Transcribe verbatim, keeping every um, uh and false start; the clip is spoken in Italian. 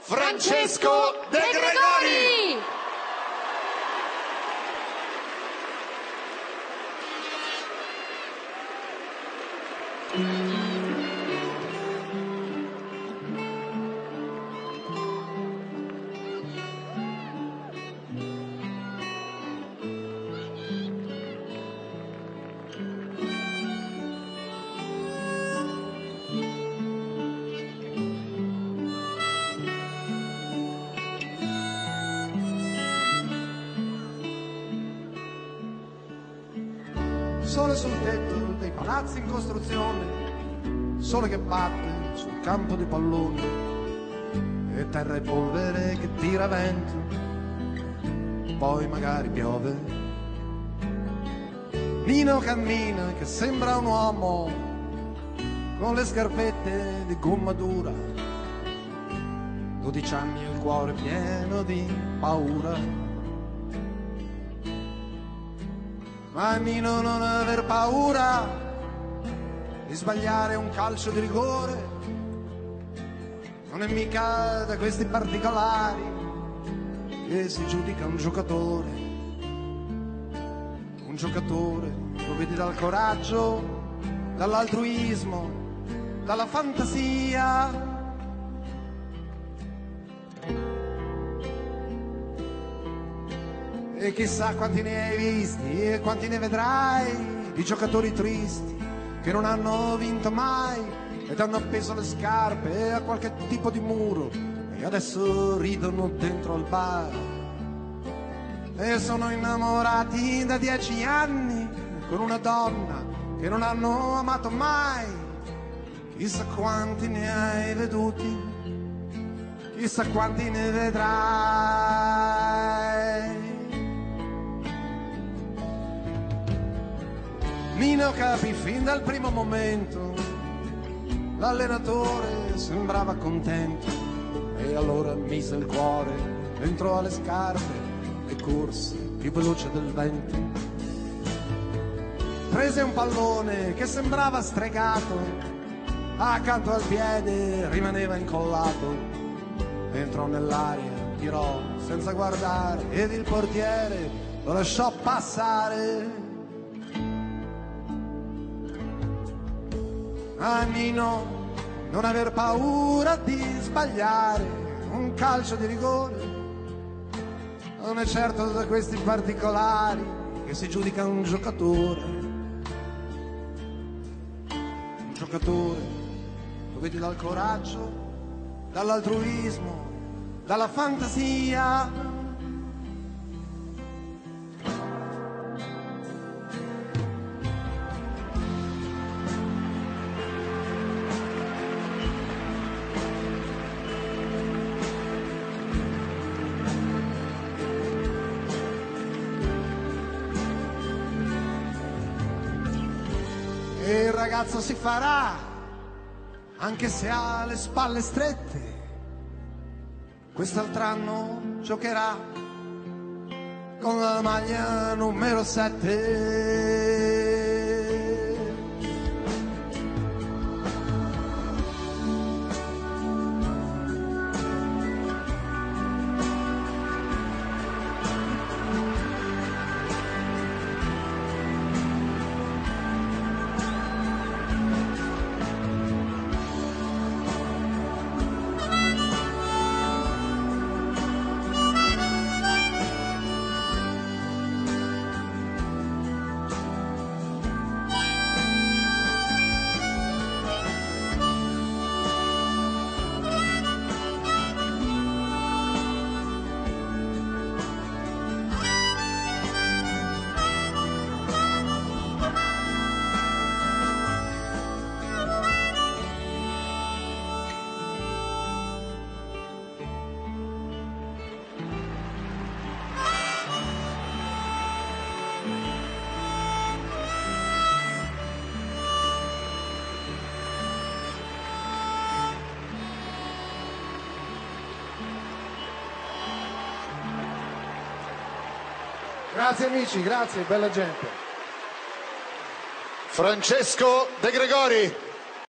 Francesco De Gregori. Sole sul tetto dei palazzi in costruzione, sole che batte sul campo di palloni e terra e polvere che tira vento, poi magari piove. Nino cammina che sembra un uomo con le scarpette di gomma dura, dodici anni e il cuore pieno di paura. Ma Nino non aver paura di sbagliare un calcio di rigore, non è mica da questi particolari che si giudica un giocatore. Un giocatore lo vedi dal coraggio, dall'altruismo, dalla fantasia. E chissà quanti ne hai visti e quanti ne vedrai di giocatori tristi che non hanno vinto mai ed hanno appeso le scarpe a qualche tipo di muro e adesso ridono dentro al bar. E sono innamorati da dieci anni con una donna che non hanno amato mai. Chissà quanti ne hai veduti, chissà quanti ne vedrai. Nino capì fin dal primo momento, l'allenatore sembrava contento e allora mise il cuore dentro alle scarpe e corse più veloce del vento. Prese un pallone che sembrava stregato, accanto al piede rimaneva incollato, entrò nell'aria, tirò senza guardare ed il portiere lo lasciò passare. A Nino non aver paura di sbagliare un calcio di rigore, non è certo da questi particolari che si giudica un giocatore. Un giocatore lo vedi dal coraggio, dall'altruismo, dalla fantasia. E il ragazzo si farà, anche se ha le spalle strette, quest'altro anno giocherà con la maglia numero sette. Grazie amici, grazie, bella gente. Francesco De Gregori.